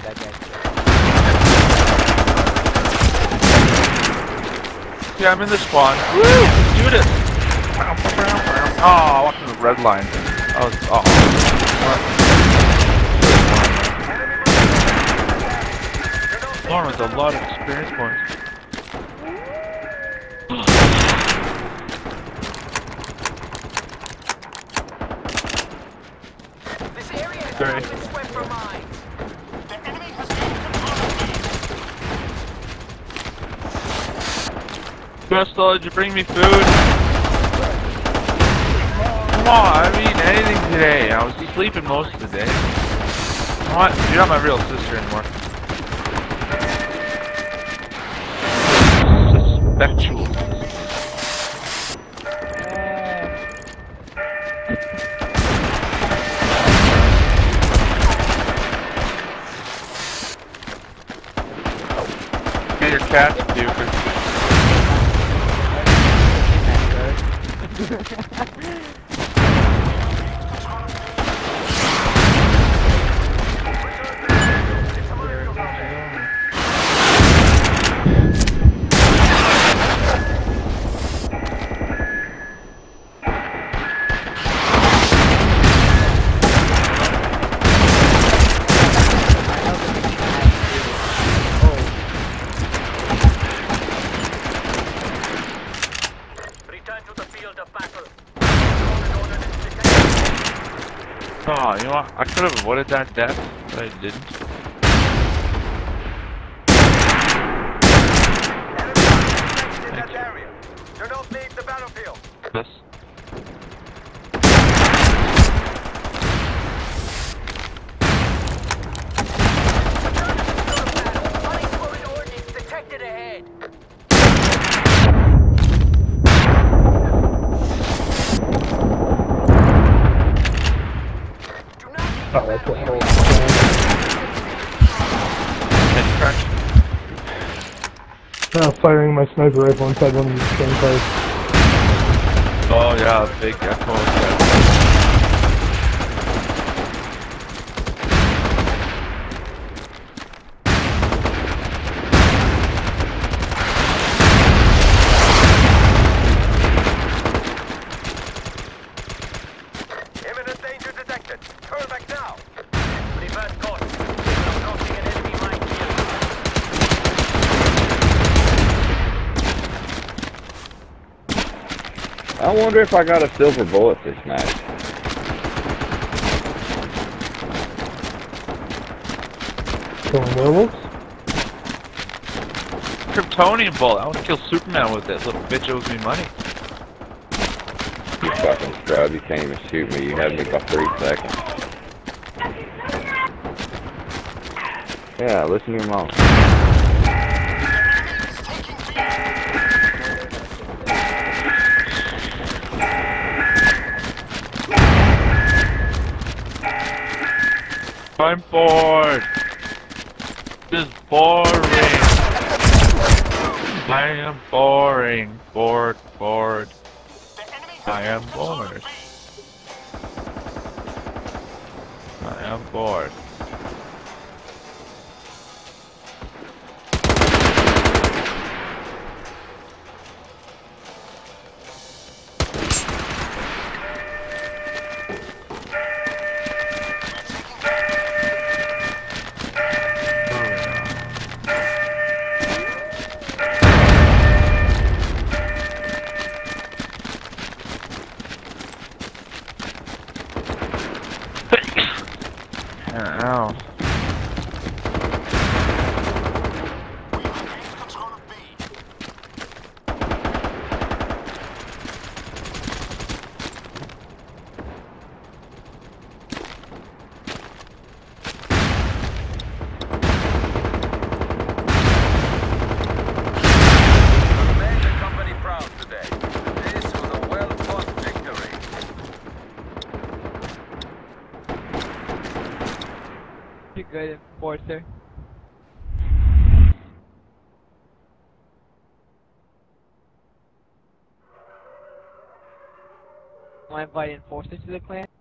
that guy. Yeah, I'm in the spawn. Woo! Let's do this! Oh, I walked in the red line. That was Lauren with a lot of experience points. This area has not been swept for mines. The enemy has taken control of the Crystal, did you bring me food? Come on, I haven't eaten anything today. I was sleeping most of the day. What? You're not my real sister anymore. Suspectual. Get your cat, stupid. Oh, you know what? I could have avoided that death, but I didn't. Thank you. Do not leave the battlefield. Yes. Unexploded ordnance detected ahead. Oh, that's a whole firing my sniper rifle inside one of these train cars. Oh yeah, big echo. Yeah. Imminent danger detected. Turn back now. Reverse course. We're approaching an enemy minefield. I wonder if I got a silver bullet this match. Killing werewolves? Kryptonian bullet. I want to kill Superman with it. Little bitch owes me money. You fucking scrub, you can't even shoot me. You had me for 3 seconds. Yeah, listen to your mom. I'm bored. This is boring. I am boring. Bored. I am bored. I am bored. Ow. You're good, Enforcer. Want to invite Enforcer to the clan?